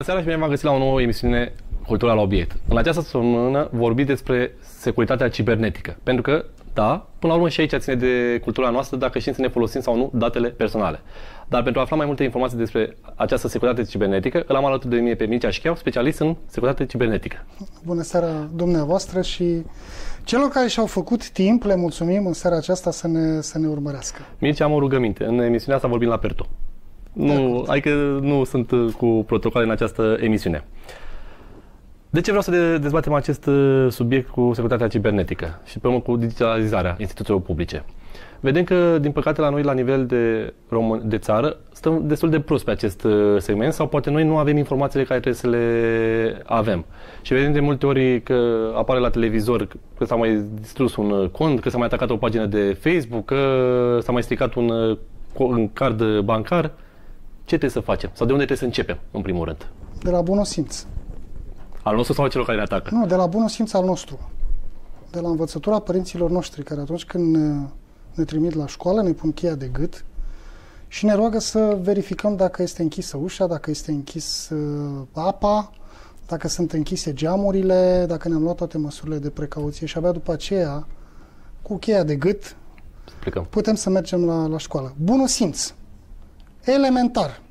seara și bine v-am găsit la o nouă emisiune Cultura la obiect. În această săptămână vorbim despre securitatea cibernetică. Pentru că, da, până la urmă și aici ține de cultura noastră dacă știm să ne folosim sau nu datele personale. Dar pentru a afla mai multe informații despre această securitate cibernetică, îl am alături de mine pe Mircea Șcheau, specialist în securitate cibernetică. Bună seara dumneavoastră și celor care și-au făcut timp, le mulțumim în seara aceasta să ne urmărească. Mircea, am o rugăminte. În emisiunea asta vorbim la Perto. Nu, adică nu sunt cu protocoale în această emisiune. De ce vreau să dezbatem acest subiect cu securitatea cibernetică și pe urmă cu digitalizarea instituțiilor publice? Vedem că, din păcate, la noi, la nivel de țară, stăm destul de prost pe acest segment sau poate noi nu avem informațiile care trebuie să le avem. Și vedem de multe ori că apare la televizor că s-a mai distrus un cont, că s-a mai atacat o pagină de Facebook, că s-a mai stricat un card bancar. Ce trebuie să facem? Sau de unde trebuie să începem, în primul rând? De la bunul simț. Al nostru sau al celor care ne atacă? Nu, de la bunul simț al nostru. De la învățătura părinților noștri, care atunci când ne trimit la școală, ne pun cheia de gât și ne roagă să verificăm dacă este închisă ușa, dacă este închis apa, dacă sunt închise geamurile, dacă ne-am luat toate măsurile de precauție și abia după aceea, cu cheia de gât, putem să mergem la școală. Bunul simț. Elementar.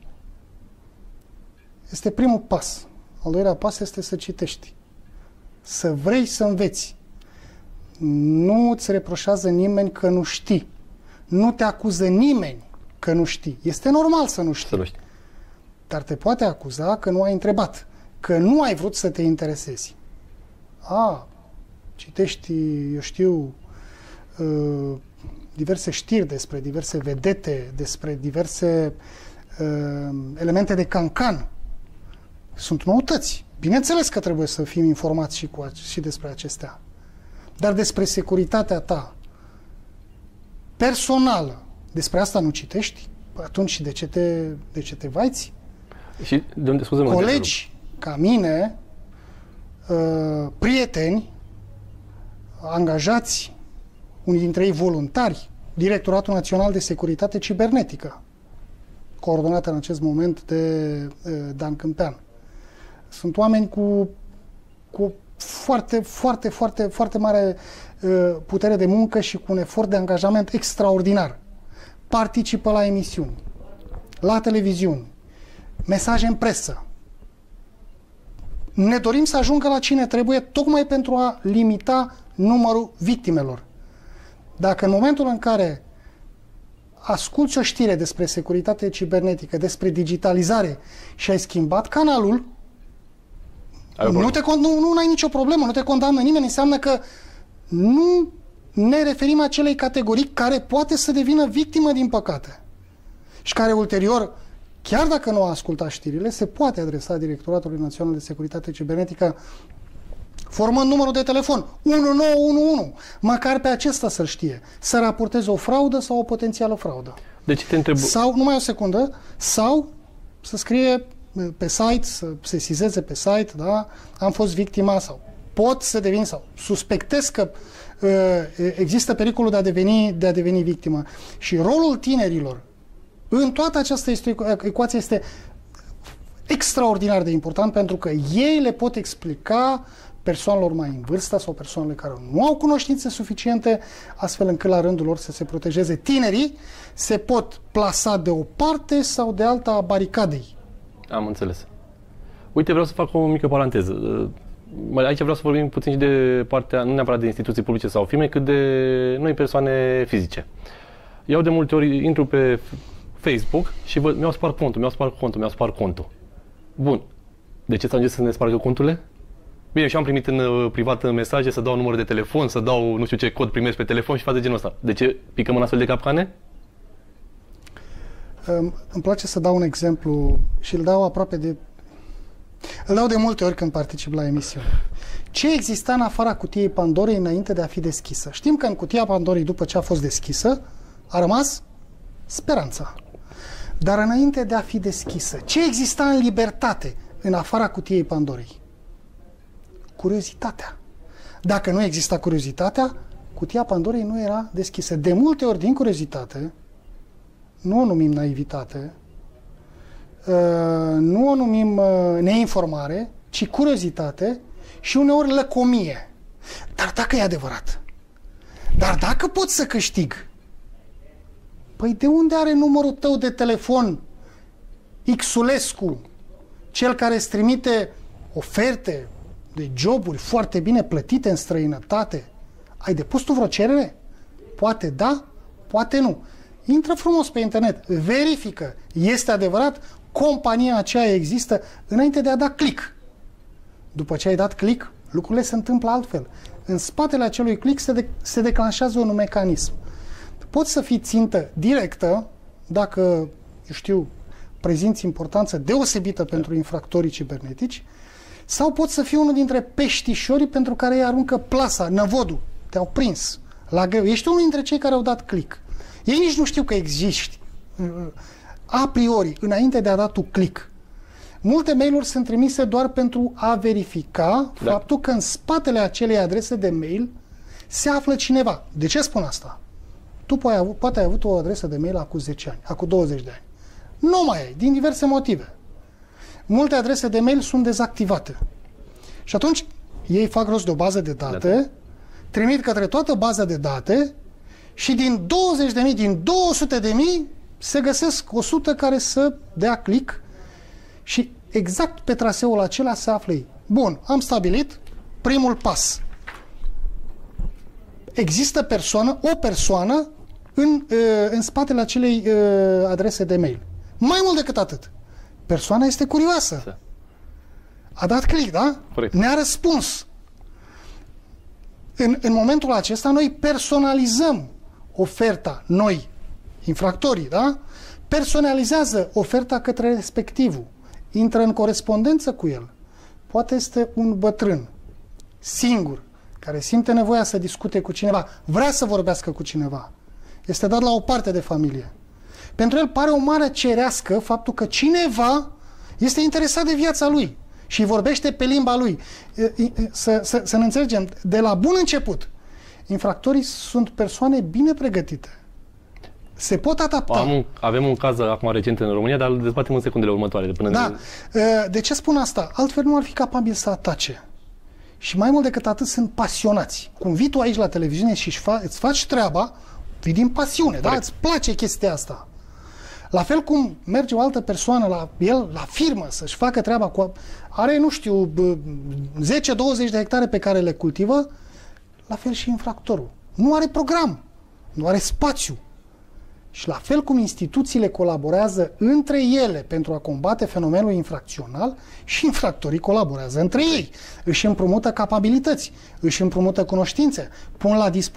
Este primul pas. Al doilea pas este să citești. Să vrei să înveți. Nu îți reproșează nimeni că nu știi. Nu te acuză nimeni că nu știi. Este normal să nu știi. Dar te poate acuza că nu ai întrebat. Că nu ai vrut să te interesezi. Citești, eu știu, diverse știri despre diverse vedete, despre diverse elemente de cancan. Sunt noutăți. Bineînțeles că trebuie să fim informați și despre acestea. Dar despre securitatea ta personală, despre asta nu citești? Atunci de ce te vaiți? Și de unde, scuze-mă, colegi ca mine, prieteni, angajați, unii dintre ei voluntari, Directoratul Național de Securitate Cibernetică, coordonat în acest moment de Dan Câmpean. Sunt oameni cu foarte mare putere de muncă și cu un efort de angajament extraordinar. Participă la emisiuni, la televiziuni, mesaje în presă. Ne dorim să ajungă la cine trebuie, tocmai pentru a limita numărul victimelor. Dacă în momentul în care asculți o știre despre securitate cibernetică, despre digitalizare și ai schimbat canalul, nu ai nicio problemă, nu te condamnă nimeni, înseamnă că nu ne referim acelei categorii care poate să devină victimă, din păcate. Și care ulterior, chiar dacă nu a ascultat știrile, se poate adresa Directoratului Național de Securitate Cibernetică formând numărul de telefon 1911, măcar pe acesta să-l știe, să raporteze o fraudă sau o potențială fraudă. Deci te întreb... Sau, numai o secundă, sau să scrie pe site, să sesizeze pe site, da? Am fost victima sau pot să devin sau suspectez că există pericolul de a deveni victimă. Și rolul tinerilor în toată această ecuație este extraordinar de important, pentru că ei le pot explica persoanelor mai în vârstă sau persoanele care nu au cunoștințe suficiente, astfel încât la rândul lor să se protejeze. Tinerii se pot plasa de o parte sau de alta a baricadei. Am înțeles. Uite, vreau să fac o mică paranteză. Aici vreau să vorbim puțin și de partea, nu neapărat de instituții publice sau firme, cât de noi persoane fizice. Eu de multe ori intru pe Facebook și văd, mi-au spart contul. Bun. De ce s-au să ne spargă conturile? Bine, și am primit în privat mesaje să dau număr de telefon, să dau nu știu ce cod primesc pe telefon și fac de genul ăsta. De ce picăm în astfel de capcane? Îmi place să dau un exemplu și îl dau de multe ori când particip la emisiune. Ce exista în afara cutiei Pandorei înainte de a fi deschisă? Știm că în cutia Pandorei, după ce a fost deschisă, a rămas speranța. Dar înainte de a fi deschisă, ce exista în libertate în afara cutiei Pandorei? Curiozitatea. Dacă nu exista curiozitatea, cutia Pandorei nu era deschisă. De multe ori, din curiozitate, nu o numim naivitate, nu o numim neinformare, ci curiozitate și uneori lăcomie. Dar dacă e adevărat, dar dacă pot să câștig, păi de unde are numărul tău de telefon Xulescu, cel care îți trimite oferte de joburi foarte bine plătite în străinătate? Ai depus tu vreo cerere? Poate da, poate nu. Intră frumos pe internet, verifică, este adevărat, compania aceea există, înainte de a da click. După ce ai dat click, lucrurile se întâmplă altfel. În spatele acelui click se declanșează un mecanism. Poți să fii țintă directă, dacă, eu știu, prezinți importanță deosebită pentru infractorii cibernetici, sau poți să fii unul dintre peștișorii pentru care îi aruncă plasa, năvodul. Te-au prins la greu. Ești unul dintre cei care au dat click. Ei nici nu știu că existi a priori, înainte de a da tu click. Multe mail-uri sunt trimise doar pentru a verifica faptul că în spatele acelei adrese de mail se află cineva. De ce spun asta? Tu poate ai avut o adresă de mail acum 10 ani, acum 20 de ani. Nu mai ai, din diverse motive. Multe adrese de mail sunt dezactivate. Și atunci ei fac rost de o bază de date, trimit către toată baza de date și din 20.000, din 200.000 se găsesc 100 care să dea click și exact pe traseul acela se află ei. Bun, am stabilit primul pas. Există o persoană în spatele acelei adrese de mail. Mai mult decât atât. Persoana este curioasă. A dat click, da? Corect. Ne-a răspuns. În momentul acesta noi personalizăm oferta, noi, infractorii, da? Personalizează oferta către respectivul. Intră în corespondență cu el. Poate este un bătrân, singur, care simte nevoia să discute cu cineva, vrea să vorbească cu cineva. Este dat la o parte de familie. Pentru el pare o mare cerească faptul că cineva este interesat de viața lui și vorbește pe limba lui. Să ne înțelegem, de la bun început, infractorii sunt persoane bine pregătite. Se pot adapta. Avem un caz acum recent în România, dar îl dezbatem în secundele următoare. De ce spun asta? Altfel nu ar fi capabili să atace. Și mai mult decât atât sunt pasionați. Cum vii tu aici la televiziune și îți faci treaba, vii din pasiune, da? Îți place chestia asta. La fel cum merge o altă persoană la firmă să-și facă treaba are, nu știu, 10-20 de hectare pe care le cultivă, la fel și infractorul. Nu are program, nu are spațiu. Și la fel cum instituțiile colaborează între ele pentru a combate fenomenul infracțional, și infractorii colaborează între ei. Își împrumută capabilități, își împrumută cunoștințe, pun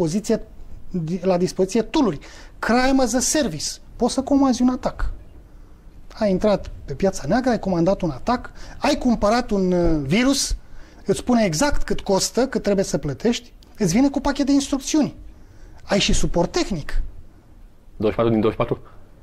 la dispoziție tool-uri. Crime as a service. Poți să comanzi un atac. Ai intrat pe piața neagră, ai comandat un atac, ai cumpărat un virus, îți spune exact cât costă, cât trebuie să plătești, îți vine cu pachet de instrucțiuni. Ai și suport tehnic. 24 din 24?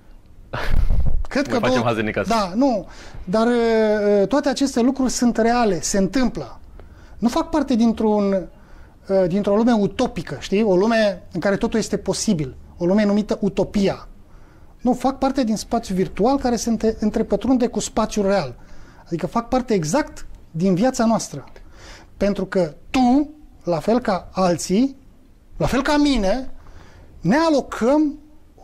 Cred că facem haze. Da, nu. Dar toate aceste lucruri sunt reale, se întâmplă. Nu fac parte dintr-o lume utopică, știi? O lume în care totul este posibil. O lume numită utopia. Nu, fac parte din spațiu virtual care se întrepătrunde cu spațiul real. Adică fac parte exact din viața noastră. Pentru că tu, la fel ca alții, la fel ca mine, ne alocăm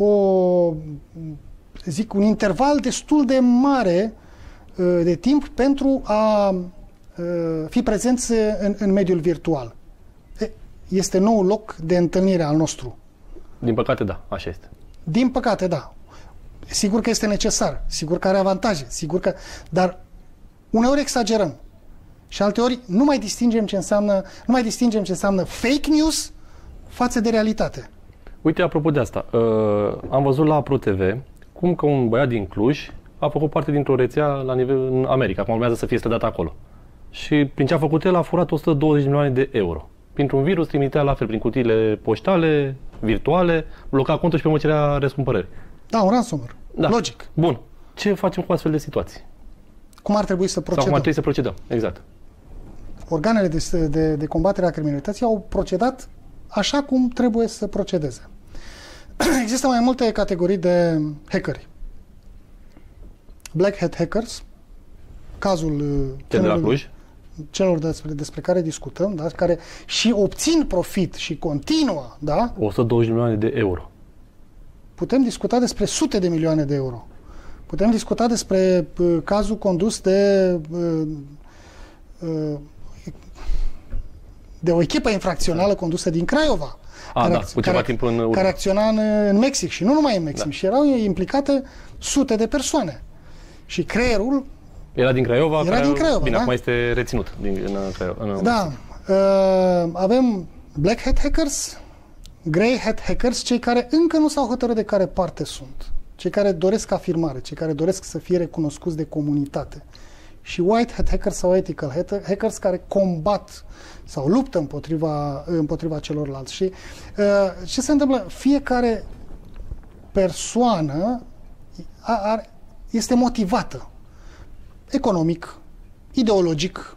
un interval destul de mare de timp pentru a fi prezenți în mediul virtual. Este noul loc de întâlnire al nostru. Din păcate, da, așa este. Din păcate, da. Sigur că este necesar, sigur că are avantaje, dar uneori exagerăm. Și alteori nu mai distingem ce înseamnă fake news față de realitate. Uite, apropo de asta, am văzut la ProTV cum că un băiat din Cluj a făcut parte dintr-o rețea la nivel în America, acum urmează să fie strădat acolo. Și prin ce a făcut el, a furat 120 milioane de euro. Printr-un virus trimitea la fel, prin cutiile poștale, virtuale, bloca contul și pe urmă cerea răscumpărări. Da, un ransomware. Da. Logic. Bun. Ce facem cu astfel de situații? Cum ar trebui să procedăm? Sau cum ar trebui să procedăm, exact. Organele de combatere a criminalității au procedat așa cum trebuie să procedeze. Există mai multe categorii de hackeri. Black Hat Hackers, cazul de la Cluj, celor despre care discutăm, da? Care și obțin profit și continuă, da? 120 milioane de euro. Putem discuta despre sute de milioane de euro. Putem discuta despre cazul condus de o echipă infracțională condusă din Craiova, care acționa în Mexic și nu numai în Mexic, și erau implicate sute de persoane. Și creierul era din Craiova, bine, da? Acum este reținut în Craiova. Da. Avem Black Hat Hackers, Grey Hat Hackers, cei care încă nu s-au hotărât de care parte sunt. Cei care doresc afirmare, cei care doresc să fie recunoscuți de comunitate. Și White Hat Hackers sau Ethical Hackers, care combat sau luptă împotriva celorlalți. Și ce se întâmplă? Fiecare persoană este motivată economic, ideologic,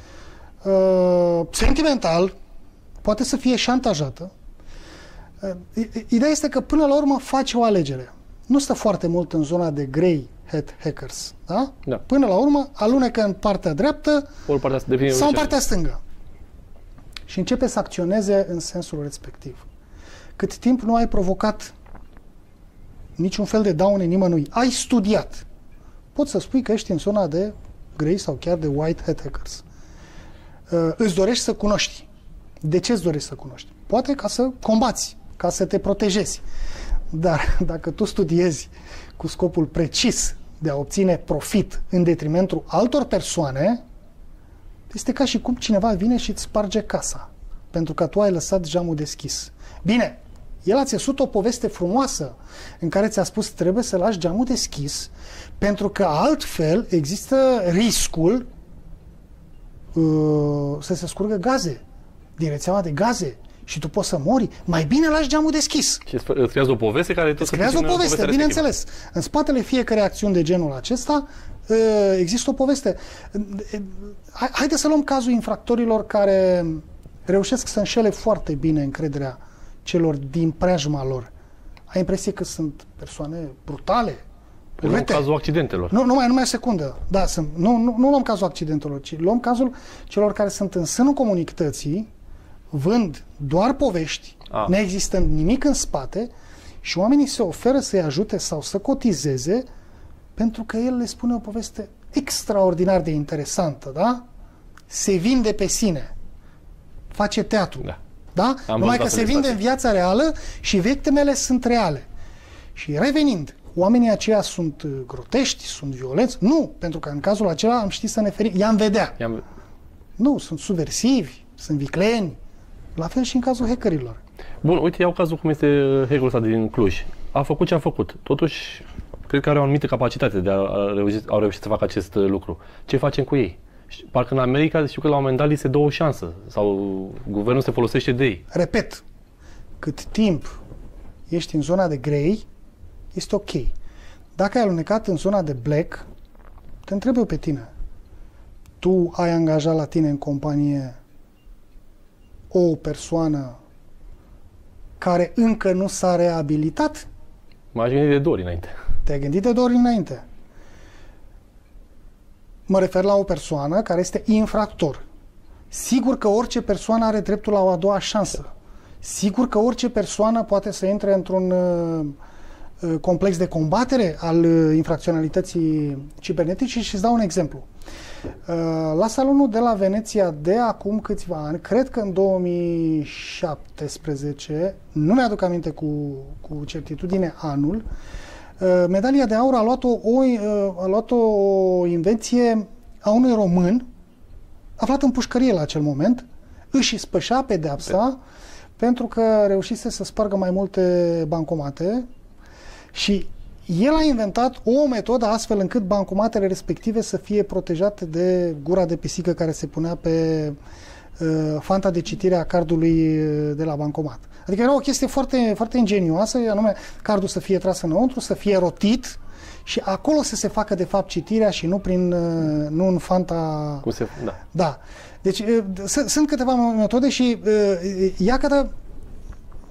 sentimental, poate să fie șantajată. Ideea este că până la urmă face o alegere. Nu stă foarte mult în zona de Grey Hat Hackers. Da? Da. Până la urmă alunecă în partea dreaptă sau în partea stângă. Și începe să acționeze în sensul respectiv. Cât timp nu ai provocat niciun fel de daune nimănui, ai studiat, poți să spui că ești în zona de Grey sau chiar de White Hat Hackers. Îți dorești să cunoști. De ce îți dorești să cunoști? Poate ca să combați, ca să te protejezi. Dar dacă tu studiezi cu scopul precis de a obține profit în detrimentul altor persoane, este ca și cum cineva vine și îți sparge casa, pentru că tu ai lăsat geamul deschis. Bine, el a țesut o poveste frumoasă în care ți-a spus trebuie să lași geamul deschis, pentru că altfel există riscul să se scurgă gaze din rețeaua de gaze și tu poți să mori. Mai bine lași geamul deschis. Și îți creează o poveste care tot îți creează o poveste, bineînțeles. În spatele fiecare acțiuni de genul acesta există o poveste. Haideți să luăm cazul infractorilor care reușesc să înșele foarte bine încrederea celor din preajma lor. Ai impresie că sunt persoane brutale? Luăm cazul accidentelor. Numai o secundă. Da, nu luăm cazul accidentelor, ci luăm cazul celor care sunt în sânul comunității, vând doar povești, neexistând nimic în spate, și oamenii se oferă să-i ajute sau să cotizeze pentru că el le spune o poveste extraordinar de interesantă, da? Se vinde pe sine. Face teatru. Da? Da? Numai că se vinde în viața reală și victimele sunt reale. Și revenind, oamenii aceia sunt grotești, sunt violenți? Nu, pentru că în cazul acela am ști să ne ferim. I-am vedea. Nu, sunt subversivi, sunt vicleni. La fel și în cazul hackerilor. Bun, uite, iau cazul cum este hackerul ăsta din Cluj. A făcut ce a făcut. Totuși, cred că are o anumită capacitate de a reuși să facă acest lucru. Ce facem cu ei? Parcă în America știu că la un moment dat li se dă o șansă sau guvernul se folosește de ei. Repet, cât timp ești în zona de grey, este ok. Dacă ai alunecat în zona de black, te întreb eu pe tine. Tu ai angajat la tine în companie o persoană care încă nu s-a reabilitat? M-aș gândi de 2 ori înainte. Te-ai gândit de 2 ori înainte. Mă refer la o persoană care este infractor. Sigur că orice persoană are dreptul la o a doua șansă. Sigur că orice persoană poate să intre într-un complex de combatere al infracționalității cibernetice și îți dau un exemplu. La salonul de la Veneția de acum câțiva ani, cred că în 2017, nu mi-aduc aminte cu certitudine anul, medalia de aur a luat o invenție a unui român aflat în pușcărie la acel moment, își spășea pedeapsa pentru că reușise să spargă mai multe bancomate și el a inventat o metodă astfel încât bancomatele respective să fie protejate de gura de pisică care se punea pe fanta de citire a cardului de la bancomat. Adică era o chestie foarte, foarte ingenioasă, anume cardul să fie tras înăuntru, să fie rotit și acolo să se facă de fapt citirea și nu în fanta... Da. Deci sunt câteva metode și iată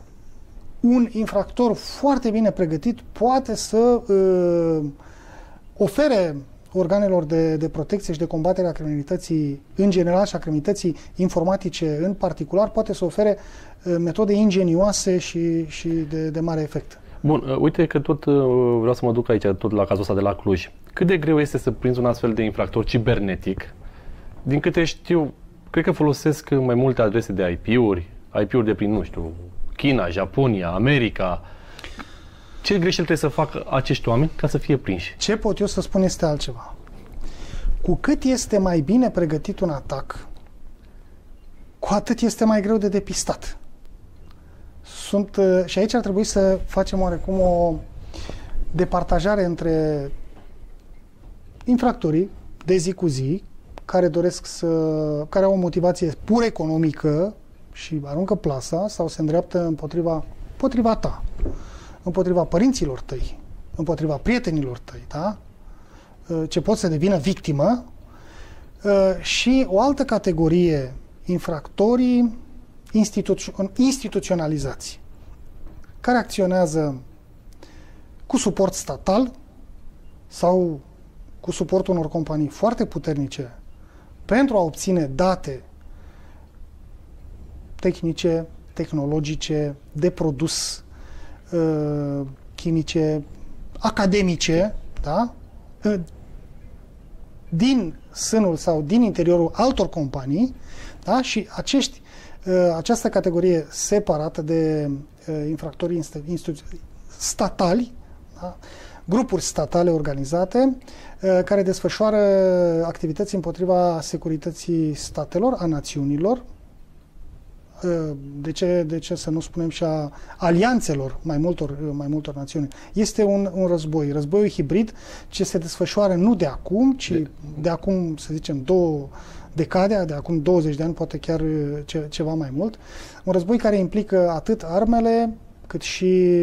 un infractor foarte bine pregătit poate să ofere organelor de protecție și de combatere a criminalității în general și a criminalității informatice în particular, poate să ofere metode ingenioase și de mare efect. Bun, uite că tot vreau să mă duc aici, tot la cazul ăsta de la Cluj. Cât de greu este să prinzi un astfel de infractor cibernetic? Din câte știu, cred că folosesc mai multe adrese de IP-uri de prin, nu știu, China, Japonia, America. Ce greșeli trebuie să facă acești oameni ca să fie prinși? Ce pot eu să spun este altceva. Cu cât este mai bine pregătit un atac, cu atât este mai greu de depistat. Și aici ar trebui să facem oarecum o departajare între infractorii de zi cu zi, care care au o motivație pur economică și aruncă plasa sau se îndreaptă împotriva ta, împotriva părinților tăi, împotriva prietenilor tăi, da? Ce pot să devină victimă, și o altă categorie, infractorii instituționalizați, care acționează cu suport statal sau cu suportul unor companii foarte puternice pentru a obține date tehnice, tehnologice, de produs, chimice, academice, da? Din sânul sau din interiorul altor companii, da? Și această categorie separată de infractorii statali, da? Grupuri statale organizate care desfășoară activități împotriva securității statelor, a națiunilor, de ce să nu spunem și a alianțelor mai multor națiuni. Este un război. Războiul hibrid ce se desfășoară nu de acum, ci de acum, să zicem, 2 decade, de acum 20 de ani, poate chiar ceva mai mult. Un război care implică atât armele, cât și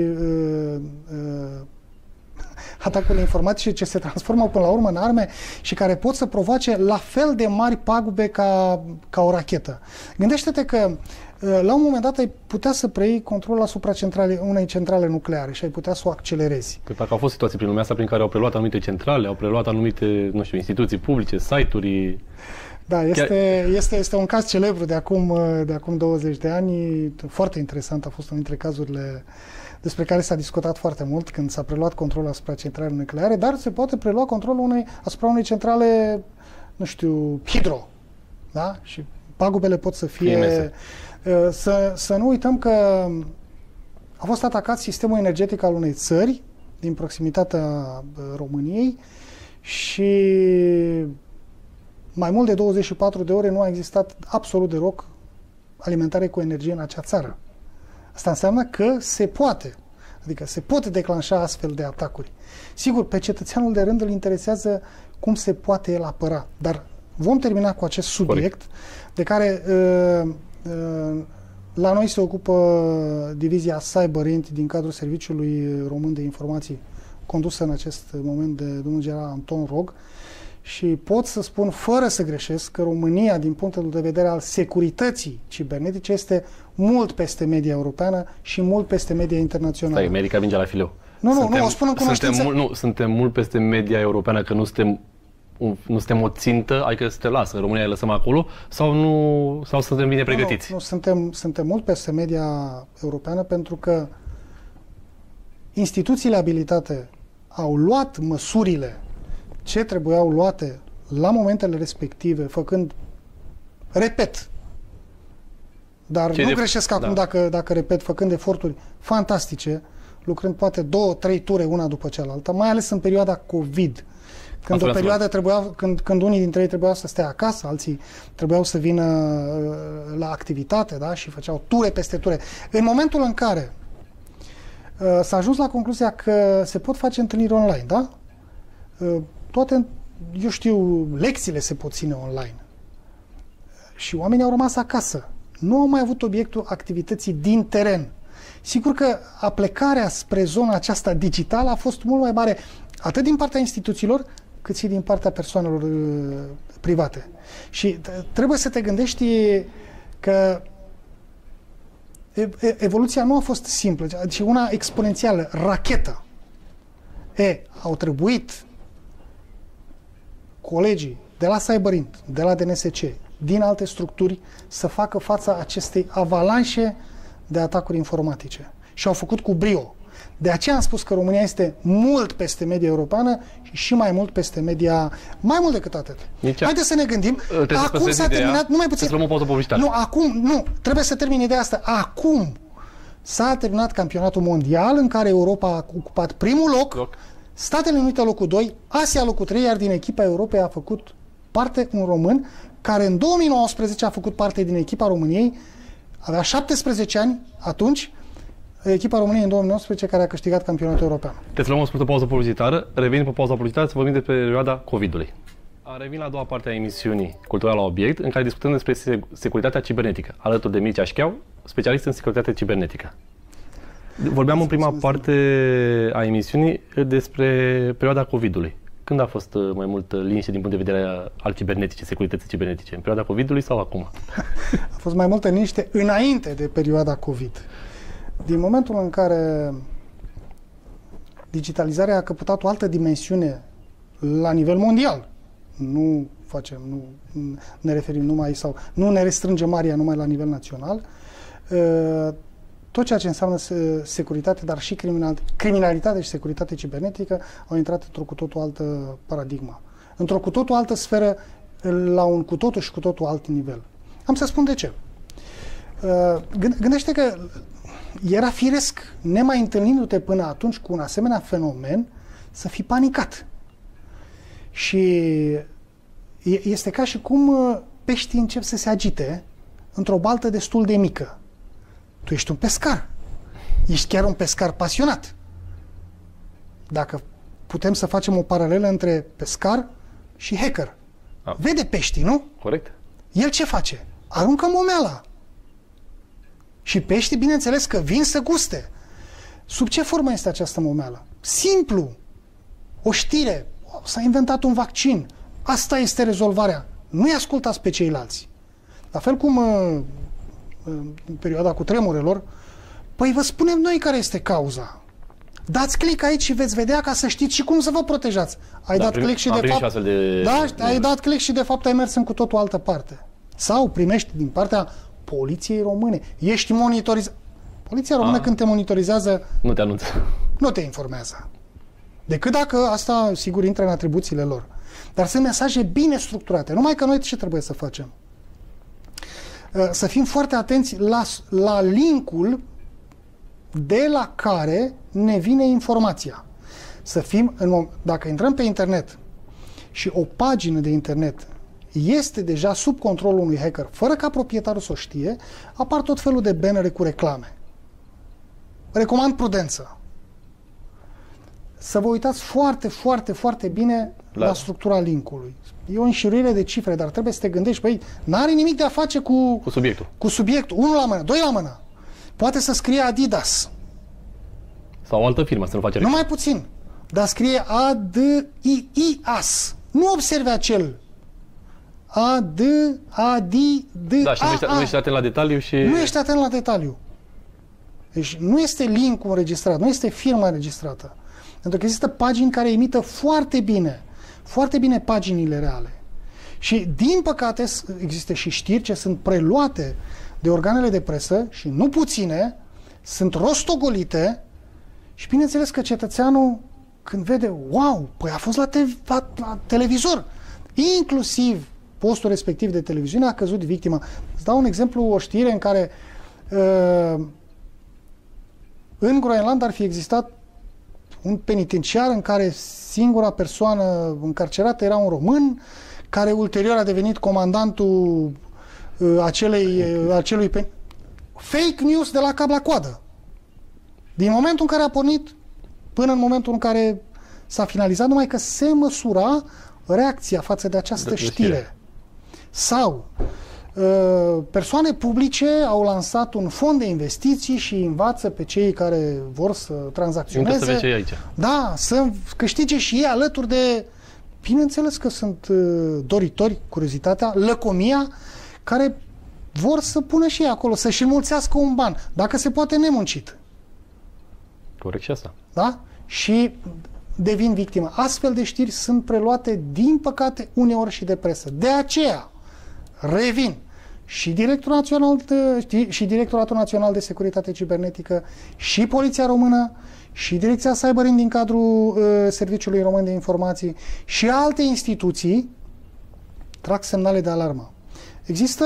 atacurile informatice ce se transformă până la urmă în arme și care pot să provoace la fel de mari pagube ca o rachetă. Gândește-te că la un moment dat ai putea să preiei controlul asupra unei centrale nucleare și ai putea să o accelerezi. Că dacă au fost situații prin lumea asta prin care au preluat anumite centrale, au preluat anumite, nu știu, instituții publice, site-uri. Da, este un caz celebru de acum 20 de ani, foarte interesant, a fost unul dintre cazurile despre care s-a discutat foarte mult când s-a preluat controlul asupra centralei nucleare, dar se poate prelua controlul asupra unei centrale, nu știu, hidro. Da? Și pagubele pot să fie... Să nu uităm că a fost atacat sistemul energetic al unei țări din proximitatea României și mai mult de 24 de ore nu a existat absolut deloc alimentare cu energie în acea țară. Asta înseamnă că se poate. Adică se pot declanșa astfel de atacuri. Sigur, pe cetățeanul de rând îl interesează cum se poate el apăra. Dar vom termina cu acest subiect de care la noi se ocupă divizia CyberInt din cadrul Serviciului Român de Informații, condusă în acest moment de domnul general Anton Rog. Și pot să spun, fără să greșesc, că România, din punctul de vedere al securității cibernetice, este mult peste media europeană și mult peste media internațională. Stai, America vinge la fileu. Nu, o spun în cunoștință. Suntem mult peste media europeană, că nu suntem o țintă, adică să te lasă, în România îi lăsăm acolo, sau suntem bine pregătiți? Nu, suntem mult peste media europeană, pentru că instituțiile abilitate au luat măsurile ce trebuiau luate la momentele respective, făcând, repet, dar nu greșesc acum dacă repet, făcând eforturi fantastice, lucrând poate 2-3 ture una după cealaltă, mai ales în perioada COVID, când o perioadă când unii dintre ei trebuiau să stea acasă, alții trebuiau să vină la activitate, da? Și făceau ture peste ture. În momentul în care s-a ajuns la concluzia că se pot face întâlniri online, da? Toate, eu știu, lecțiile se pot ține online. Și oamenii au rămas acasă. Nu au mai avut obiectul activității din teren. Sigur că aplecarea spre zona aceasta digitală a fost mult mai mare, atât din partea instituțiilor, cât și din partea persoanelor private. Și trebuie să te gândești că evoluția nu a fost simplă, ci una exponențială, rachetă. Au trebuit colegii de la Cyberint, de la DNSC, din alte structuri, să facă fața acestei avalanșe de atacuri informatice. Și au făcut cu brio. De aceea am spus că România este mult peste media europeană și mai mult peste media, mai mult decât atât. Haideți să ne gândim. Acum s-a terminat, nu mai puțin. Nu, acum, nu, trebuie să termin ideea asta. Acum s-a terminat campionatul mondial în care Europa a ocupat primul loc, Statele Unite locul 2, Asia locul 3, iar din echipa Europei a făcut parte un român care în 2019 a făcut parte din echipa României, avea 17 ani atunci, echipa României în 2019 care a câștigat campionatul european. Trebuie să luăm o scurtă pauză publicitară. Revenim pe pauza publicitară să vorbim despre perioada COVID-ului. Revin la a doua parte a emisiunii Cultura la Obiect, în care discutăm despre securitatea cibernetică, alături de Mircea Șcheau, specialist în securitate cibernetică. Vorbeam în prima parte a emisiunii despre perioada COVID-ului. Când a fost mai mult liniște din punct de vedere al ciberneticii, securității cibernetice? În perioada COVID-ului sau acum? A fost mai multă liniște înainte de perioada COVID. Din momentul în care digitalizarea a căpătat o altă dimensiune la nivel mondial, nu ne referim numai sau nu ne restrângem aria numai la nivel național, tot ceea ce înseamnă securitate, dar și criminalitate și securitate cibernetică au intrat într-o cu totul altă paradigmă. Într-o cu totul altă sferă, la un cu totul și cu totul alt nivel. Am să spun de ce. Gândește că era firesc, nemai întâlnindu-te până atunci cu un asemenea fenomen, să fii panicat. Și este ca și cum peștii încep să se agite într-o baltă destul de mică. Tu ești un pescar. Ești chiar un pescar pasionat. Dacă putem să facem o paralelă între pescar și hacker. Vede peștii, nu? Corect. El ce face? Aruncă momeala. Și peștii, bineînțeles că vin să guste. Sub ce formă este această momeală? Simplu. O știre. S-a inventat un vaccin. Asta este rezolvarea. Nu-i ascultați pe ceilalți. La fel cum în perioada cu tremurelor, păi vă spunem noi care este cauza. Dați click aici și veți vedea ca să știți și cum să vă protejați. Ai dat click și de fapt... ai dat click și de fapt ai mers în cu totul altă parte. Sau primești din partea Poliției Române. Ești monitorizat. Poliția Română când te monitorizează... Nu te anunță. Nu te informează. Decât dacă asta, sigur, intră în atribuțiile lor. Dar sunt mesaje bine structurate. Numai că noi ce trebuie să facem? Să fim foarte atenți la linkul de la care ne vine informația. Să fim, dacă intrăm pe internet și o pagină de internet este deja sub controlul unui hacker, fără ca proprietarul să o știe, apar tot felul de bannere cu reclame. Recomand prudență. Să vă uitați foarte, foarte, foarte bine la structura linkului. E o înșiruire de cifre, dar trebuie să te gândești, păi, n-are nimic de a face cu subiectul. Cu subiectul. 1 la mână, 2 la mână. Poate să scrie Adidas. Sau o altă firmă, să nu face reclamă. Numai puțin. Dar scrie A-D-I-I-A-S. Nu observe acel A-D-A-D-D-A-A. Da, și nu ești atent la detaliu și... Nu ești atent la detaliu. Deci nu este link-ul înregistrat, nu este firma înregistrată. Pentru că există pagini care imită foarte bine paginile reale. Și, din păcate, există și știri ce sunt preluate de organele de presă și nu puține, sunt rostogolite și, bineînțeles că cetățeanul, când vede, wow, păi a fost la televizor, inclusiv postul respectiv de televiziune a căzut victima. Îți dau un exemplu, o știre în care în Groenland ar fi existat un penitenciar în care singura persoană încarcerată era un român, care ulterior a devenit comandantul acelui fake news de la cap la coadă. Din momentul în care a pornit până în momentul în care s-a finalizat, numai că se măsura reacția față de această știre. Sau persoane publice au lansat un fond de investiții și învață pe cei care vor să tranzacționeze. Da, să câștige și ei alături de... Bineînțeles că sunt doritori, curiozitatea, lăcomia, care vor să pună și ei acolo, să-și înmulțească un ban, dacă se poate nemuncit. Corect și asta. Da? Și devin victimă. Astfel de știri sunt preluate, din păcate, uneori și de presă. De aceea, revin, și Directoratul Național de Securitate Cibernetică, și Poliția Română, și Direcția Cybercrime din cadrul Serviciului Român de Informații și alte instituții trag semnale de alarmă. Există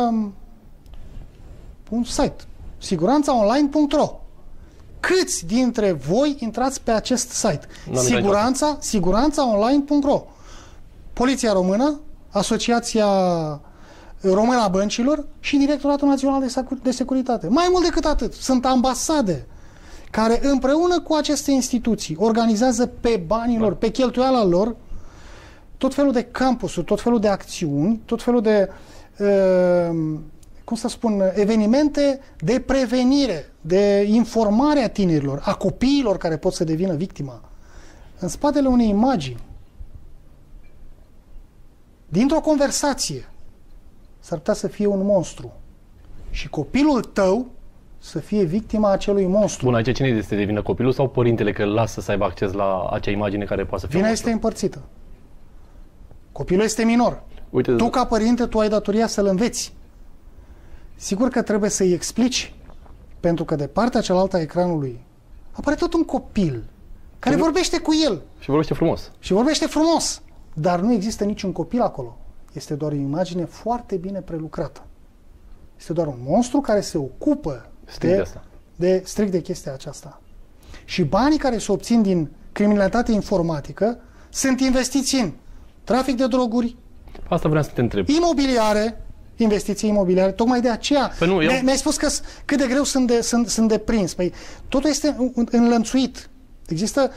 un site, siguranțaonline.ro. Câți dintre voi intrați pe acest site? Siguranțaonline.ro. Poliția Română, Asociația Română a Băncilor și Directoratul Național de Securitate. Mai mult decât atât, sunt ambasade care împreună cu aceste instituții organizează pe banii lor, pe cheltuiala lor, tot felul de campusuri, tot felul de acțiuni, tot felul de evenimente de prevenire, de informare a tinerilor, a copiilor care pot să devină victima. În spatele unei imagini, dintr-o conversație, s-ar putea să fie un monstru. Și copilul tău să fie victima acelui monstru. Bun, aici cine este de vină? Copilul sau părintele că îl lasă să aibă acces la acea imagine care poate să fie? Vina este împărțită. Copilul este minor. Uite, tu, ca părinte, tu ai datoria să-l înveți. Sigur că trebuie să-i explici, pentru că de partea cealaltă a ecranului apare tot un copil care vorbește cu el. Și vorbește frumos. Și vorbește frumos. Dar nu există niciun copil acolo. Este doar o imagine foarte bine prelucrată. Este doar un monstru care se ocupă strict de chestia aceasta. Și banii care se obțin din criminalitate informatică sunt investiți în trafic de droguri, asta vreau să te întreb. Imobiliare, investiții imobiliare. Tocmai de aceea mi-ai spus că cât de greu sunt de prins. Păi, totul este înlănțuit. Există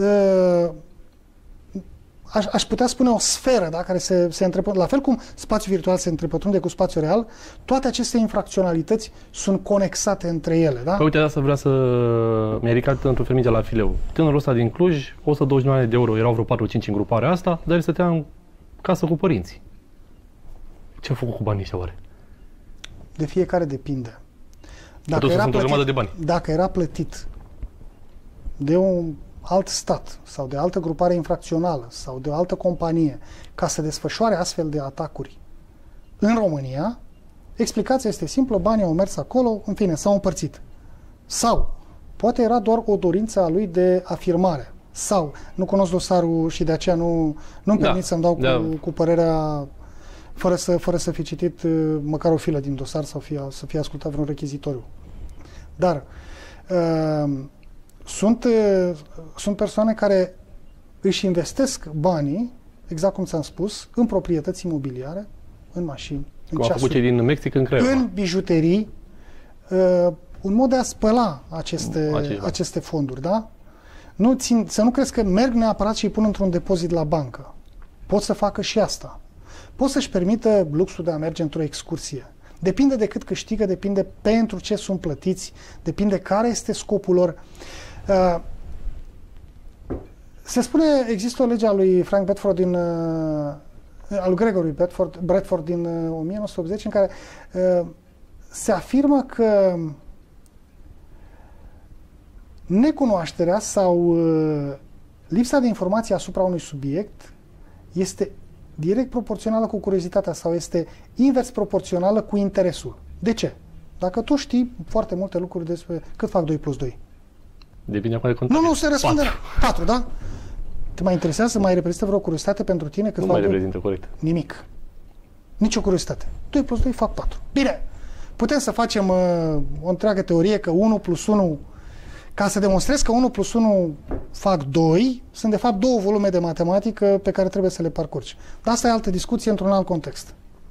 aș putea spune o sferă, da, care se întrepătrunde, la fel cum spațiul virtual se întrepătrunde cu spațiul real, toate aceste infracționalități sunt conexate între ele. Da? Păi uite, asta vrea să mi-a ridicat într-o fermiță la fileu. Tânărul ăsta din Cluj, 120 milioane de euro, erau vreo 4-5 în gruparea asta, dar el stătea în casă cu părinții. Ce a făcut cu banii ăștia oare? De fiecare depinde. Dacă era plătit de un alt stat sau de altă grupare infracțională sau de o altă companie ca să desfășoare astfel de atacuri în România, explicația este simplă, banii au mers acolo, în fine, s-au împărțit. Sau, poate era doar o dorință a lui de afirmare. Sau, nu cunosc dosarul și de aceea nu-mi permit să-mi dau cu părerea fără să fi citit măcar o filă din dosar sau să fie ascultat vreun rechizitoriu. Dar sunt persoane care își investesc banii, exact cum ți-am spus, în proprietăți imobiliare, în mașini, în ceasuri, făcut cei din Mexic, în bijuterii, un mod de a spăla aceste fonduri, da? Să nu crezi că merg neapărat și îi pun într-un depozit la bancă. Pot să facă și asta. Pot să-și permită luxul de a merge într-o excursie. Depinde de cât câștigă, depinde pentru ce sunt plătiți, depinde care este scopul lor. Se spune, există o lege a lui Frank Bedford al lui Gregory Bradford din 1980 în care se afirmă că necunoașterea sau lipsa de informație asupra unui subiect este direct proporțională cu curiozitatea sau este invers proporțională cu interesul. De ce? Dacă tu știi foarte multe lucruri despre cât fac 2 plus 2. Depinde acum de contabil. Nu, se răspunde 4, da? Te mai interesează? Mai reprezintă vreo curiozitate pentru tine? Nu mai reprezintă, corect. Nimic. Nici o curiozitate. 2 plus 2 fac 4. Bine, putem să facem o întreagă teorie că 1 plus 1, ca să demonstrez că 1 plus 1 fac 2, sunt de fapt 2 volume de matematică pe care trebuie să le parcurgi. Dar asta e altă discuție într-un alt context.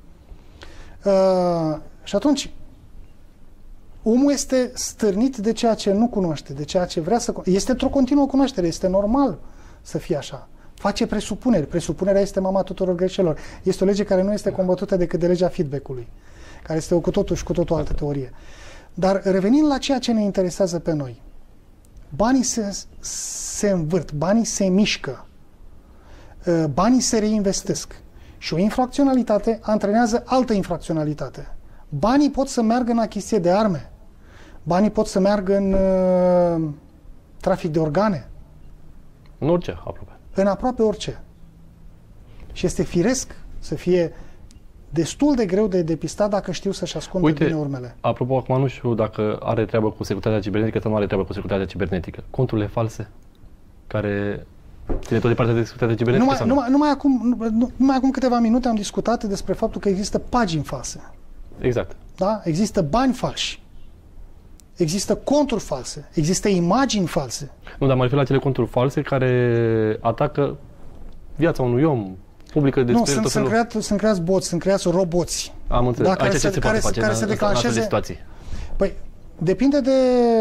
Și atunci, omul este stârnit de ceea ce nu cunoaște, de ceea ce vrea să cunoaște. Este într-o continuă cunoaștere, este normal să fie așa. Face presupuneri. Presupunerea este mama tuturor greșelilor. Este o lege care nu este combătută decât de legea feedback-ului, care este cu totul și cu totul altă teorie. Dar revenind la ceea ce ne interesează pe noi, banii se învârt, banii se mișcă, banii se reinvestesc și o infracționalitate antrenează altă infracționalitate. Banii pot să meargă în achiziție de arme, banii pot să meargă în trafic de organe, În orice, aproape. În aproape orice. Și este firesc să fie destul de greu de depistat dacă știu să-și ascundă bine urmele. Apropo, acum nu știu dacă are treabă cu securitatea cibernetică sau nu are treabă cu securitatea cibernetică. Conturile false, care ține tot de partea de securitate cibernetică? Numai acum câteva minute am discutat despre faptul că există pagini false. Exact. Da? Există bani falși. Există conturi false. Există imagini false. Nu, dar mă refer la acele conturi false care atacă viața unui om, publică despre sunt creați boți, sunt creați roboți. Am înțeles. Da, Aici ce se poate face care se declanșeze de situații? Păi, depinde de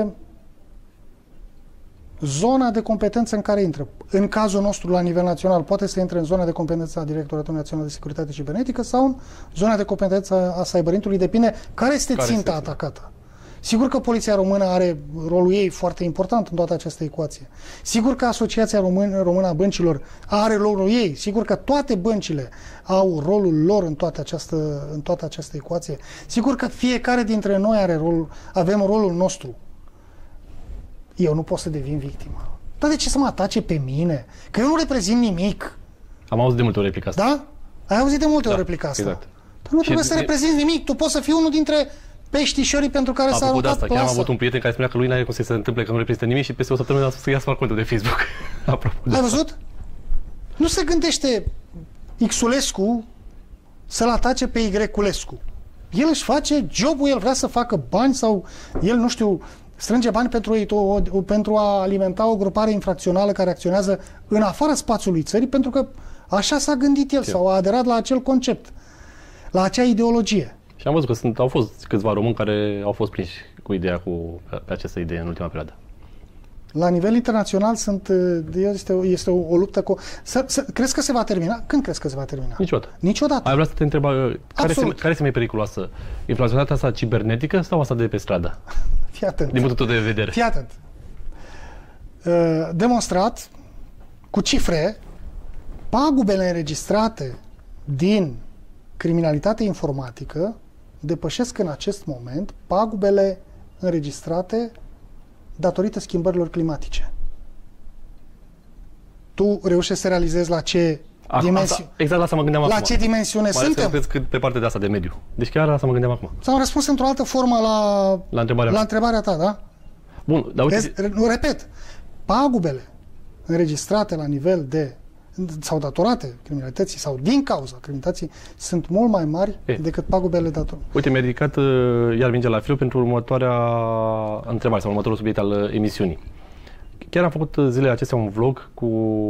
zona de competență în care intră. În cazul nostru, la nivel național, poate să intre în zona de competență a Directoratului Național de Securitate Cibernetică sau în zona de competență a cyberintului, depinde care este ținta atacată. Sigur că Poliția Română are rolul ei foarte important în toată această ecuație. Sigur că Asociația Română a Băncilor are rolul ei. Sigur că toate băncile au rolul lor în toată această ecuație. Sigur că fiecare dintre noi avem rolul nostru. Eu nu pot să devin victimă. Dar de ce să mă atace pe mine? Că eu nu reprezint nimic. Am auzit de multe ori replica asta. Da? Ai auzit de multe ori replica asta. Exact. Dar nu trebuie să reprezinți nimic. Tu poți să fii unul dintre peștișorii pentru care s-a aruncat asta, chiar am avut un prieten care spunea că lui n-are cum să se întâmple, că nu reprezintă nimic și peste o săptămână a spus să ia să fac contul de Facebook. Ai văzut? Nu se gândește Xulescu să-l atace pe Y-culescu. El își face jobul, el vrea să facă bani sau el, nu știu, strânge bani pentru a alimenta o grupare infracțională care acționează în afara spațiului țării, pentru că așa s-a gândit el sau a aderat la acel concept, la acea ideologie. Și am văzut că au fost câțiva români care au fost prinși cu ideea, pe această idee în ultima perioadă. La nivel internațional este o luptă cu... Crezi că se va termina? Când crezi că se va termina? Niciodată. Niciodată. Ai vrea să te întreba care este mai periculoasă? Infracționalitatea asta cibernetică sau asta de pe stradă? Fii atent. Din punctul tău de vedere. Fii atent. Demonstrat cu cifre pagubele înregistrate din criminalitate informatică depășesc în acest moment pagubele înregistrate datorită schimbărilor climatice. Tu reușești să realizezi la ce dimensiune... Exact la asta mă gândeam acum. La ce dimensiune suntem? Mai ales pe partea de asta de mediu. Deci chiar la asta mă gândeam acum. S-am răspuns într-o altă formă la întrebarea ta, da? Bun, dar uite... Repet, pagubele înregistrate la nivel de sau datorate criminalității sau din cauza criminalității sunt mult mai mari decât pagubele datorate. Uite, mi-a ridicat iar mingea la fil pentru următoarea întrebare sau următorul subiect al emisiunii. Chiar am făcut zilele acestea un vlog cu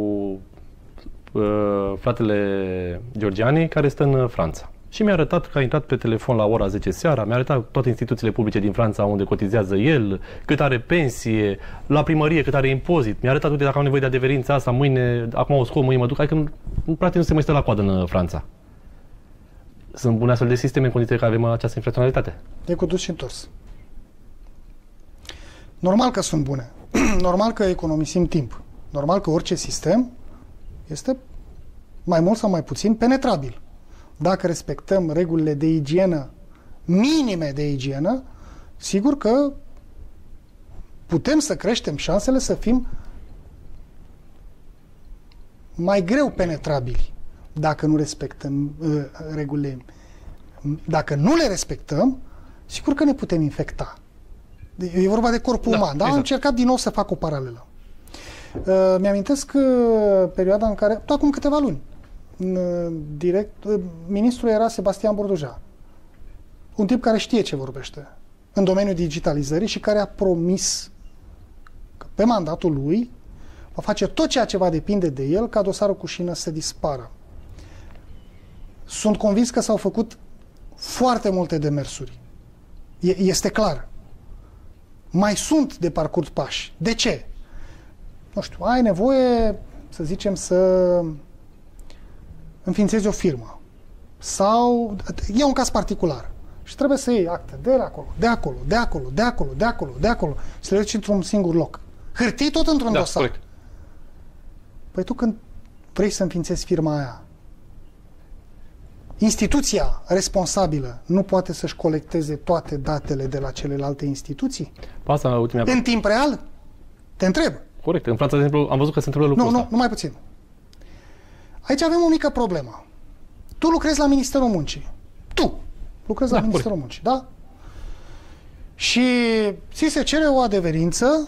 fratele Georgiani, care stă în Franța. Și mi-a arătat că a intrat pe telefon la ora 10 seara, mi-a arătat toate instituțiile publice din Franța unde cotizează el, cât are pensie, la primărie cât are impozit. Mi-a arătat, uite, dacă am nevoie de adeverința asta, mâine, acum o scot, mâine mă duc, adică practic nu se mai stă la coadă în Franța. Sunt bune astfel de sisteme în condițiile că avem această infracționalitate? E cu dus și întors. Normal că sunt bune. Normal că economisim timp. Normal că orice sistem este mai mult sau mai puțin penetrabil. Dacă respectăm regulile de igienă, minime de igienă, sigur că putem să creștem șansele să fim mai greu penetrabili dacă nu respectăm regulile. Dacă nu le respectăm, sigur că ne putem infecta. E vorba de corpul uman, dar exact. Am încercat din nou să fac o paralelă. Mi-amintesc perioada în care, acum câteva luni, ministrul era Sebastian Borduja. Un tip care știe ce vorbește în domeniul digitalizării și care a promis că pe mandatul lui va face tot ceea ce va depinde de el ca dosarul cu șină să dispară. Sunt convins că s-au făcut foarte multe demersuri. Este clar. Mai sunt de parcurs pași. De ce? Nu știu, ai nevoie, să zicem, să înființezi o firmă. Sau, e un caz particular. Și trebuie să iei acte de acolo, de acolo, de acolo, de acolo, de acolo, de acolo, și să le duci într-un singur loc. Hârtii tot într-un dosar. Corect. Păi tu când vrei să înființezi firma aia, instituția responsabilă nu poate să-și colecteze toate datele de la celelalte instituții? Asta, în timp real? Te întreb. Corect. În Franța, de exemplu, am văzut că se întâmplă lucrul ăsta. Nu mai puțin. Aici avem o mică problemă. Tu lucrezi la Ministerul Muncii. Tu lucrezi la Ministerul Muncii, da? Și ți se cere o adeverință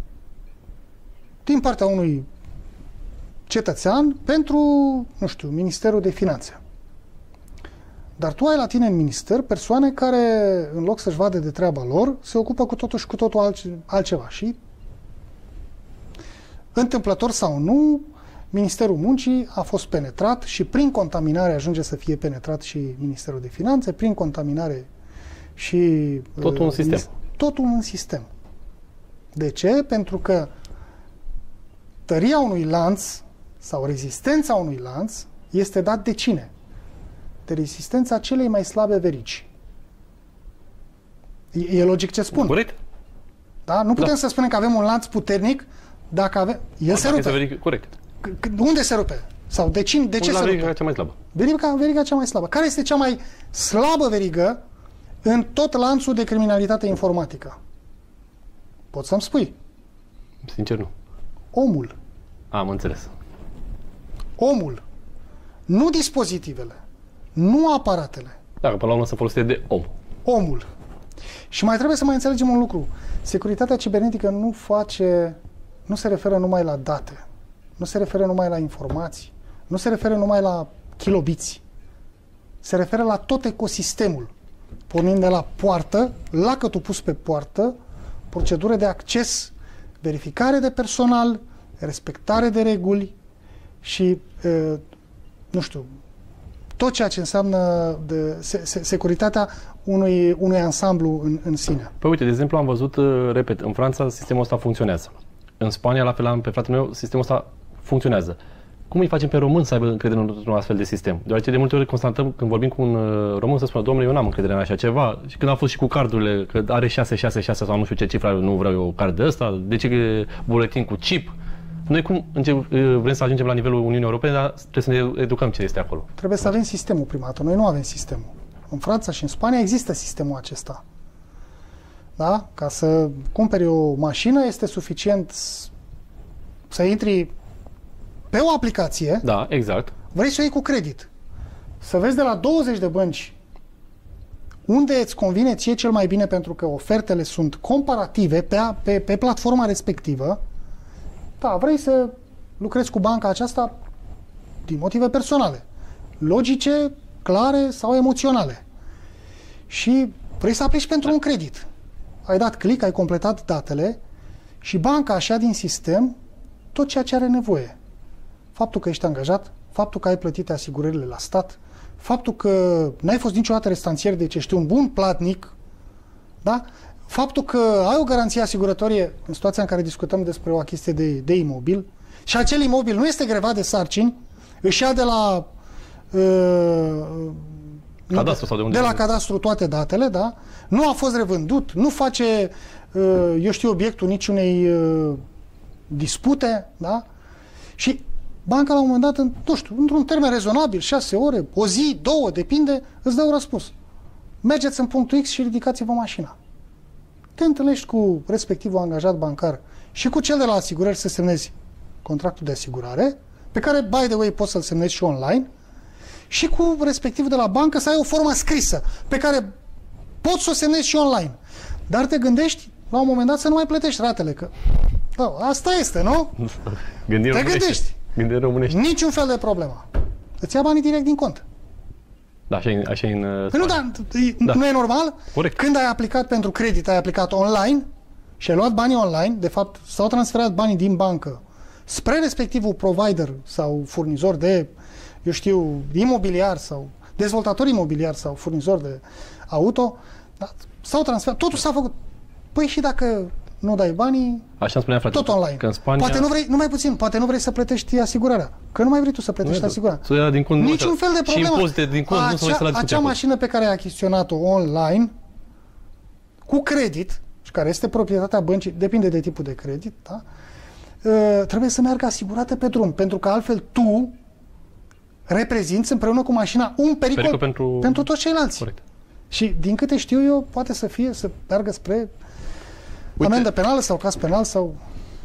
din partea unui cetățean pentru, nu știu, Ministerul de Finanțe. Dar tu ai la tine în minister persoane care, în loc să-și vadă de treaba lor, se ocupă cu totul și cu totul altceva. Și, întâmplător sau nu, Ministerul Muncii a fost penetrat și prin contaminare ajunge să fie penetrat și Ministerul de Finanțe, prin contaminare și... Totul în sistem. Totul în sistem. De ce? Pentru că tăria unui lanț sau rezistența unui lanț este dat de cine? De rezistența celei mai slabe verigi. E logic ce spun. Corect. Da? Nu putem să spunem că avem un lanț puternic dacă avem... El se rupe. Corect. Unde se rupe? Sau de ce se rupe? Veriga cea mai slabă. Veriga cea mai slabă. Care este cea mai slabă verigă în tot lanțul de criminalitate informatică? Poți să-mi spui? Sincer, nu. Omul. Am înțeles. Omul. Nu dispozitivele. Nu aparatele. Dacă până la urmă se folosește de om. Omul. Și mai trebuie să mai înțelegem un lucru. Securitatea cibernetică nu se referă numai la date. Nu se referă numai la informații. Nu se referă numai la kilobiți. Se referă la tot ecosistemul. Pornind de la poartă, lacătul pus pe poartă, procedură de acces, verificare de personal, respectare de reguli și, nu știu, tot ceea ce înseamnă securitatea unui ansamblu în sine. Păi uite, de exemplu, am văzut, repet, în Franța sistemul ăsta funcționează. În Spania, la fel, am pe fratele meu, sistemul ăsta funcționează. Cum îi facem pe român să aibă încredere într-un astfel de sistem? Deoarece de multe ori constatăm, când vorbim cu un român, să spună, domnule, eu n-am încredere în așa ceva. Și când a fost și cu cardurile, că are 666 sau nu știu ce cifră, nu vreau eu card de ăsta, de ce buletin cu chip? Noi cum vrem să ajungem la nivelul Uniunii Europene, dar trebuie să ne educăm ce este acolo. Trebuie să avem sistemul prima dată. Noi nu avem sistemul. În Franța și în Spania există sistemul acesta. Da? Ca să cumperi o mașină este suficient să intri pe o aplicație. Da, exact. Vrei să o iei cu credit. Să vezi de la 20 de bănci unde îți convine ție cel mai bine, pentru că ofertele sunt comparative pe platforma respectivă. Da, vrei să lucrezi cu banca aceasta din motive personale, logice, clare sau emoționale. Și vrei să aplici pentru un credit. Ai dat click, ai completat datele și banca așa din sistem tot ceea ce are nevoie. Faptul că ești angajat, faptul că ai plătit asigurările la stat, faptul că n-ai fost niciodată restanțier, deci ești un bun platnic, da? Faptul că ai o garanție asigurătorie în situația în care discutăm despre o chestie de imobil și acel imobil nu este grevat de sarcini, își ia de la cadastru sau de unde? De la cadastru toate datele, da? Nu a fost revândut, nu face, eu știu, obiectul niciunei dispute, da? Și banca la un moment dat, nu știu, într-un termen rezonabil, 6 ore, o zi, 2, depinde, îți dă un răspuns. Mergeți în punctul X și ridicați-vă mașina. Te întâlnești cu respectivul angajat bancar și cu cel de la asigurări să semnezi contractul de asigurare, pe care, by the way, poți să-l semnezi și online, și cu respectivul de la bancă să ai o formă scrisă, pe care poți să o semnezi și online. Dar te gândești, la un moment dat, să nu mai plătești ratele, că da, asta este, nu? Te gândești. Gândire românești. Niciun fel de problemă. Îți ia banii direct din cont. Da, așa e în... Păi nu e normal? Corect. Când ai aplicat pentru credit, ai aplicat online și ai luat banii online, de fapt s-au transferat banii din bancă spre respectivul provider sau furnizor de, eu știu, imobiliar sau dezvoltator imobiliar sau furnizor de auto, da, s-au transferat, totul s-a făcut. Păi și dacă nu dai banii, așa spunea frate, tot online. Că în Spania... Poate nu vrei, numai puțin, poate nu vrei să plătești asigurarea. Că nu mai vrei tu să plătești asigurarea. Din cont, niciun fel de problemă. Și impozite din cont, nu se la acea mașină pe care ai achiziționat-o online, cu credit, și care este proprietatea băncii, depinde de tipul de credit, da? Trebuie să meargă asigurată pe drum, pentru că altfel tu reprezinți împreună cu mașina un pericol pentru toți ceilalți. Corect. Și din câte știu eu, poate să meargă spre amendă penală sau caz penal sau...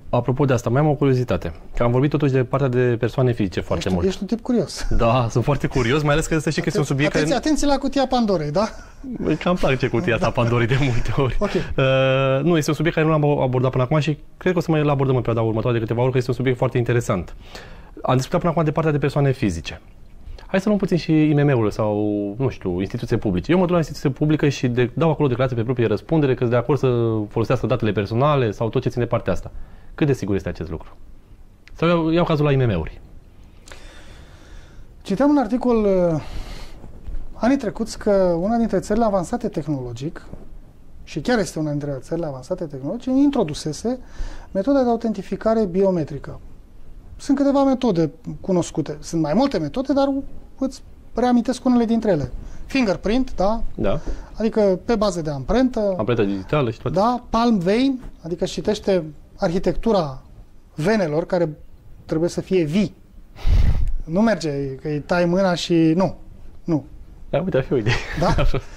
Apropo de asta, mai am o curiozitate. Că am vorbit totuși de partea de persoane fizice foarte mult. Ești un tip curios. Da, sunt foarte curios, mai ales că să știi că este un subiect Atenție la cutia Pandorei, da? Cam place cutia asta Pandorei de multe ori. Okay. Nu, este un subiect care nu l-am abordat până acum și cred că o să mai abordăm în perioada următoare de câteva ori, că este un subiect foarte interesant. Am discutat până acum de partea de persoane fizice. Hai să luăm puțin și IMM-urile sau, nu știu, instituții publice. Eu mă duc la instituție publică și dau acolo declarație pe proprie răspundere că sunt de acord să folosească datele personale sau tot ce ține de partea asta. Cât de sigur este acest lucru? Sau iau cazul la IMM-uri. Citeam un articol anii trecuți că una dintre țările avansate tehnologic, și chiar este una dintre țările avansate tehnologice, introdusese metoda de autentificare biometrică. Sunt câteva metode cunoscute. Sunt mai multe metode, dar îți reamintesc unele dintre ele. Fingerprint, da? Da. Adică pe bază de amprentă. Amprentă digitală și toate. Da. Palm vein, adică își citește arhitectura venelor care trebuie să fie vii. Nu merge că îi tai mâna și... Nu. Da, uite, ar fi o idee. Da?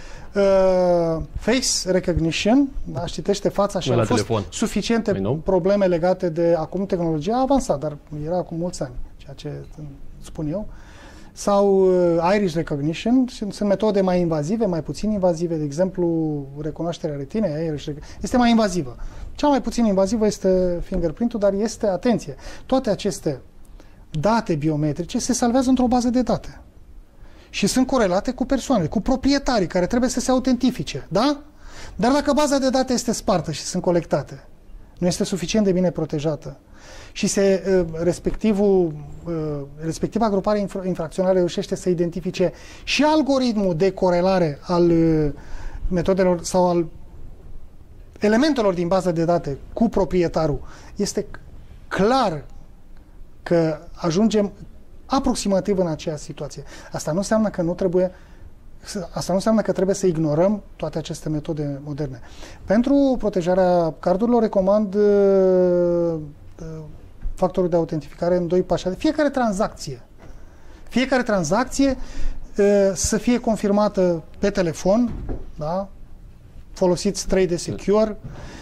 Face recognition, da, citește fața și au fost suficiente probleme legate de acum tehnologia a avansat, dar era acum mulți ani, ceea ce spun eu. Sau iris recognition, sunt metode mai invazive, mai puțin invazive, de exemplu, recunoașterea retinei, este mai invazivă. Cea mai puțin invazivă este fingerprint-ul, dar este, atenție, toate aceste date biometrice se salvează într-o bază de date. Și sunt corelate cu persoanele, cu proprietarii care trebuie să se autentifice, da? Dar dacă baza de date este spartă și sunt colectate, nu este suficient de bine protejată și respectiva grupare infracțională reușește să identifice și algoritmul de corelare al metodelor sau al elementelor din baza de date cu proprietarul, este clar că ajungem aproximativ în aceeași situație. Asta nu înseamnă că trebuie să ignorăm toate aceste metode moderne. Pentru protejarea cardurilor recomand factorul de autentificare în 2 pași. Fiecare tranzacție să fie confirmată pe telefon, da? Folosiți 3D Secure.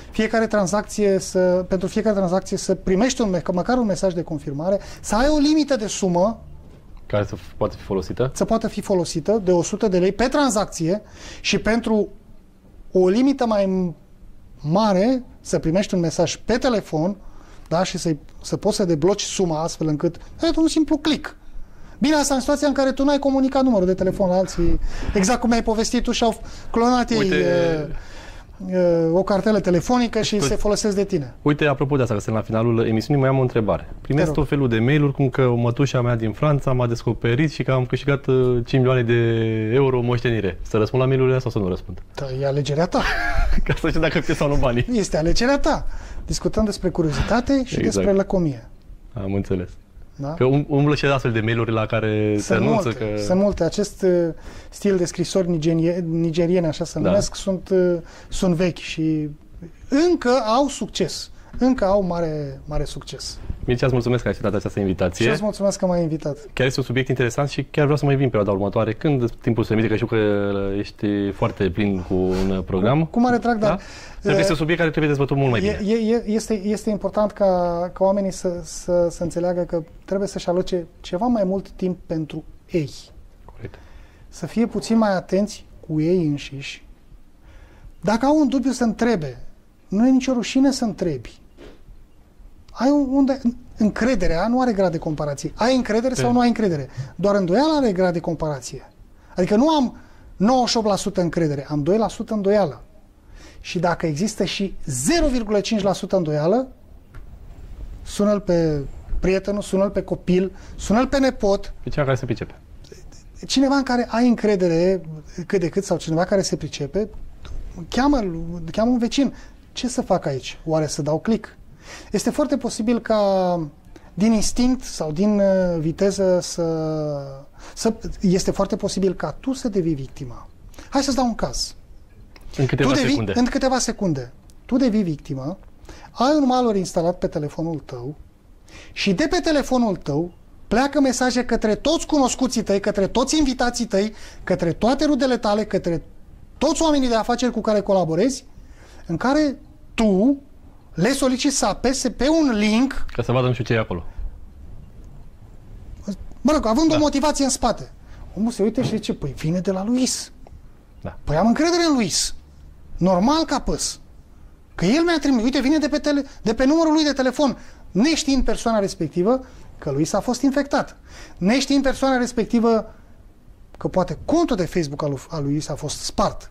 Pentru fiecare tranzacție să primești măcar un mesaj de confirmare, să ai o limită de sumă care să poate fi folosită? Să poată fi folosită de 100 de lei pe tranzacție și pentru o limită mai mare să primești un mesaj pe telefon, da? Și să poți să debloci suma astfel încât un simplu click. Bine, asta în situația în care tu n-ai comunicat numărul de telefon la alții, exact cum ai povestit tu și au clonat ei o cartelă telefonică și se folosesc de tine. Uite, apropo de asta, că sunt la finalul emisiunii, mai am o întrebare. Primesc tot felul de mail-uri cum că o mătușa mea din Franța m-a descoperit și că am câștigat 5 milioane de euro moștenire. Să răspund la mail-urile sau să nu răspund? Da, e alegerea ta. Ca să știu dacă pierd sau nu banii. Este alegerea ta. Discutăm despre curiozitate și despre lăcomie. Am înțeles. Da? Că umblă și astfel de mail-uri la care se anunță că... Sunt multe. Acest stil de scrisori nigeriene, așa se numesc, sunt vechi și încă au succes. Încă au mare succes. Mircea, îți mulțumesc că ai acceptat această invitație. Și îți mulțumesc că m-ai invitat. Chiar este un subiect interesant și chiar vreau să mai vin perioada următoare. Când timpul se permite, că știu că ești foarte plin cu un program. Cu mare drag, dar... Este un subiect care trebuie dezbătut mult mai bine. Este important ca oamenii să înțeleagă că trebuie să-și aloce ceva mai mult timp pentru ei. Corect. Să fie puțin mai atenți cu ei înșiși. Dacă au un dubiu, să întrebe. Nu e nicio rușine să întrebi. Încrederea nu are grad de comparație. Ai încredere sau nu ai încredere? Doar îndoiala are grad de comparație. Adică nu am 98% încredere, am 2% îndoială. Și dacă există și 0,5% îndoială, sună-l pe prietenul, sună-l pe copil, sună-l pe nepot. Pe cineva care se pricepe. Cineva în care ai încredere cât de cât sau cineva care se pricepe, cheamă un vecin. Ce să fac aici? Oare să dau click? Este foarte posibil ca din instinct sau din viteză este foarte posibil ca tu să devii victima. Hai să-ți dau un caz. În câteva secunde. Tu devii victimă, ai un malware instalat pe telefonul tău și de pe telefonul tău pleacă mesaje către toți cunoscuții tăi, către toți invitații tăi, către toate rudele tale, către toți oamenii de afaceri cu care colaborezi, în care tu le solicit să apese pe un link. Ca să vadă nu știu ce e acolo. Mă rog, având o motivație în spate. Omul se uite și zice, păi vine de la Luis. Da. Păi am încredere în Luis. Normal că apăs. Că el mi-a trimis. Uite, vine de pe numărul lui de telefon. Neștiind persoana respectivă că Luis a fost infectat. Neștiind persoana respectivă că poate contul de Facebook al lui Luis a fost spart.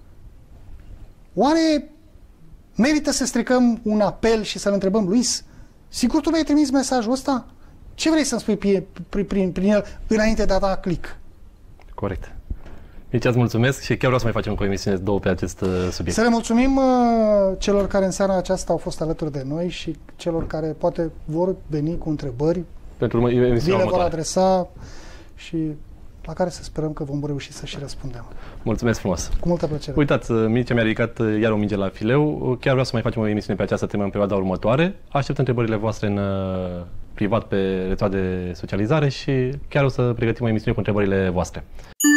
Oare merită să stricăm un apel și să-l întrebăm, Luis, sigur tu mi-ai trimis mesajul ăsta? Ce vrei să-mi spui prin el înainte de a da click? Corect. Deci îți mulțumesc și chiar vreau să mai facem o emisiune 2 pe acest subiect. Să le mulțumim celor care în seara aceasta au fost alături de noi și celor care poate vor veni cu întrebări. Pentru emisiunea le vor adresa și la care să sperăm că vom reuși să și răspundem. Mulțumesc frumos! Cu multă plăcere! Uitați, Mircea mi-a ridicat iar o minge la fileu. Chiar vreau să mai facem o emisiune pe această temă în perioada următoare. Aștept întrebările voastre în privat pe rețeaua de socializare și chiar o să pregătim o emisiune cu întrebările voastre.